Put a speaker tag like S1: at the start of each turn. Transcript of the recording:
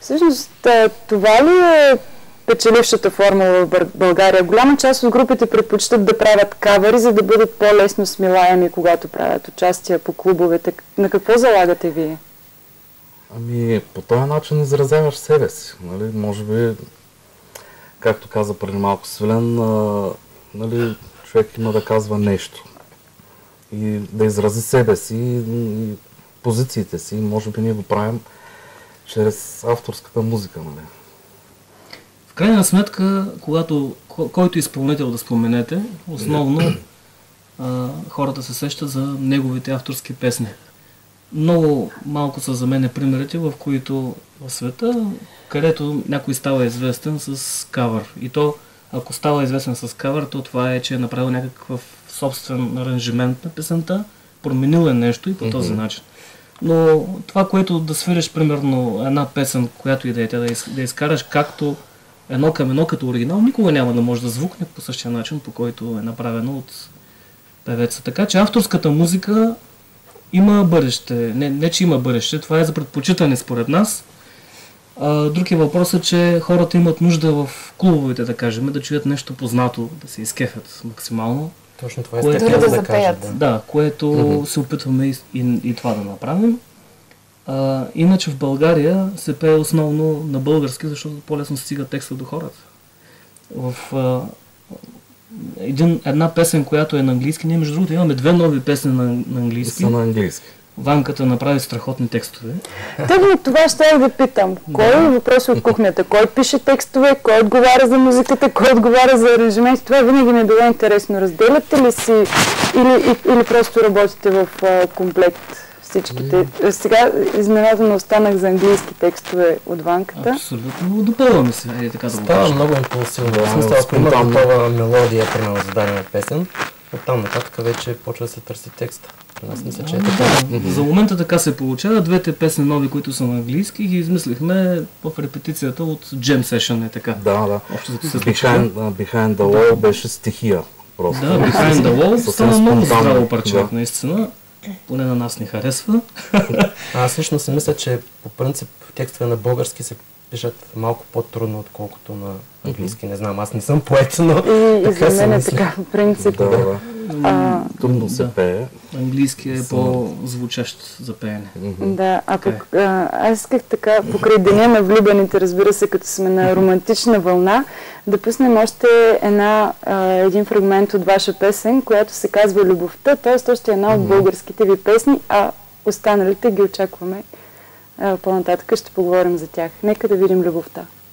S1: Всъщност, това ли е печелившата формула в България? Голяма част от групите предпочитат да правят кавери, за да бъдат по-лесно смилаеми, когато правят участия по клубовете. На какво залагате вие?
S2: Ами, по този начин изразяваш себе си. Нали? Може би, както каза преди малко Свилен, нали, човек има да казва нещо. И да изрази себе си и позициите си. Може би ние го правим чрез авторската музика. Нали?
S3: В крайна сметка, който изпълнител да споменете, основно хората се сещат за неговите авторски песни. Много малко са за мен примерите, в които в света, където някой става известен с кавър. И то, ако става известен с кавър, то това е, че е направил някакъв собствен аранжимент на песента, променил е нещо и по този начин. Но това, което да свириш примерно една песен, която и да е тя, да изкараш както едно към едно като оригинал, никога няма да може да звукне по същия начин, по който е направено от певеца. Така че авторската музика има бъдеще. Не, че има бъдеще, това е за предпочитане според нас. Друг е въпросът, че хората имат нужда в клубовете, да кажем, да чуят нещо познато, да се изкефят максимално.
S4: Точно това е да запеят.
S3: Да, което се опитваме и това да направим. Иначе в България се пее основно на български, защото по-лесно стига текста до хората. В една песен, която е на английски, ние между другото имаме две нови песни на английски.
S2: Са на английски.
S3: Ванката направи страхотни текстове.
S1: Тъгно това ще я да питам. Кой е въпрос от кухнята? Кой пише текстове? Кой отговаря за музиката? Кой отговаря за аранжимент? Това винаги ми е било интересно. Разделяте ли си или просто работите в комплект всичките? Сега изненадано останах за английски текстове от Ванката.
S3: Абсолютно. Допълваме се. Така да
S4: става много импулсивно. В смисъл, ако има готова мелодия, примерно за дадена песен, оттам нататък вече почва да се търси текста. Аз мисля, че е така.
S3: За момента така се получава. Двете песни нови, които са на английски, ги измислихме в репетицията от Jam Session, е така.
S2: Да. Behind the Wall беше стихия. Просто.
S3: Да, Behind the Wall стана много здраво парче, наистина. Поне на нас ни харесва.
S4: Аз лично си мисля, че по принцип текстове на български се пишат малко по-трудно, отколкото на английски. Не знам, аз не съм поет, но
S1: и за мен е така, в принцип.
S2: Трудно се пее.
S3: Английски е по-звучащ за пеене.
S1: Да, аз исках така, покрай деня на влюбените, разбира се, като сме на романтична вълна, да пуснем още един фрагмент от ваша песен, която се казва Любовта, т.е. още една от българските ви песни, а останалите ги очакваме по-нататък, ще поговорим за тях. Нека да видим Любовта.